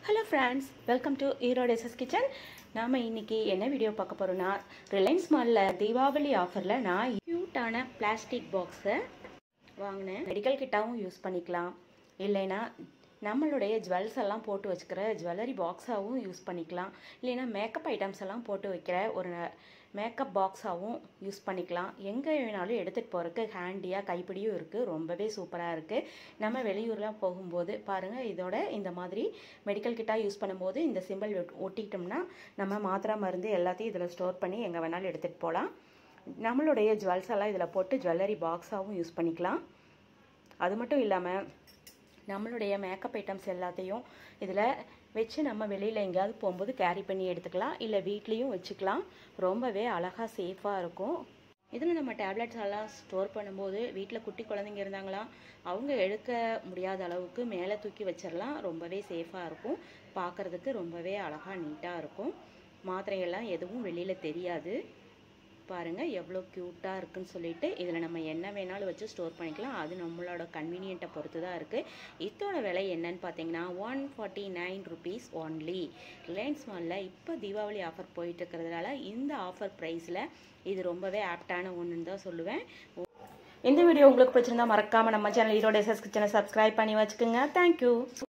Hello friends, welcome to Erode's Kitchen. நாம இன்னைக்கு என்ன வீடியோ பார்க்க போறோம்னா ரிலையன்ஸ் மால்ல தீபாவளி ஆஃபர்ல நான் கியூட்டான பிளாஸ்டிக் பாக்ஸை வாங்கினேன். மெடிக்கல் கிட்டாவும் யூஸ் பண்ணிக்கலாம், இல்லைனா நம்மளுடைய ஜுவல்ஸ் எல்லாம் போட்டு வச்சுக்கிற ஜுவல்லரி பாக்ஸாகவும் யூஸ் பண்ணிக்கலாம், இல்லைனா மேக்கப் ஐட்டம்ஸ் எல்லாம் போட்டு வைக்கிற ஒரு மேக்கப் பாக்ஸாகவும் யூஸ் பண்ணிக்கலாம். எங்கே வேணாலும் எடுத்துகிட்டு போகிறதுக்கு ஹேண்டியாக கைப்பிடியும் இருக்குது. ரொம்பவே சூப்பராக இருக்குது. நம்ம வெளியூர்லாம் போகும்போது பாருங்கள், இதோட இந்த மாதிரி மெடிக்கல் கிட்டாக யூஸ் பண்ணும்போது இந்த சிம்பிள் ஒட்டிக்கிட்டோம்னா நம்ம மாத்திரை மருந்து எல்லாத்தையும் இதில் ஸ்டோர் பண்ணி எங்கே வேணாலும் எடுத்துகிட்டு போகலாம். நம்மளுடைய ஜுவல்ஸ் எல்லாம் இதில் போட்டு ஜுவல்லரி பாக்ஸாகவும் யூஸ் பண்ணிக்கலாம். அது மட்டும் இல்லாமல் நம்மளுடைய மேக்கப் ஐட்டம்ஸ் எல்லாத்தையும் இதில் வச்சு நம்ம வெளியில் எங்கேயாவது போகும்போது கேரி பண்ணி எடுத்துக்கலாம், இல்லை வீட்லேயும் வச்சுக்கலாம். ரொம்பவே அழகாக சேஃபாக இருக்கும். இதில் நம்ம டேப்லெட்ஸ் எல்லாம் ஸ்டோர் பண்ணும்போது வீட்டில் குட்டி குழந்தைங்க இருந்தாங்களா அவங்க எடுக்க முடியாத அளவுக்கு மேலே தூக்கி வச்சிடலாம். ரொம்பவே சேஃபாக இருக்கும். பார்க்குறதுக்கு ரொம்பவே அழகாக நீட்டாக இருக்கும். மாத்திரைகள்லாம் எதுவும் வெளியில் தெரியாது. பாருங்கள் எவ்வளோ க்யூட்டாக இருக்குன்னு சொல்லிட்டு இதில் நம்ம என்ன வேணாலும் வச்சு ஸ்டோர் பண்ணிக்கலாம். அது நம்மளோட கன்வீனியண்ட்டை பொறுத்து தான் இருக்குது. இதோட விலை என்னன்னு பார்த்தீங்கன்னா 149 rupees ஒன்லி. ரிலையன்ஸ் மாலில் இப்போ தீபாவளி ஆஃபர் போயிட்டு இருக்கிறதுனால இந்த ஆஃபர் ப்ரைஸில் இது ரொம்பவே ஆப்டான ஒன்றுன்னு தான் சொல்லுவேன். இந்த வீடியோ உங்களுக்கு பிடிச்சிருந்தா மறக்காமல் நம்ம சேனல் ஈரோடேஸ் கிச்சனை சப்ஸ்கிரைப் பண்ணி வச்சுக்கோங்க. தேங்க்யூ.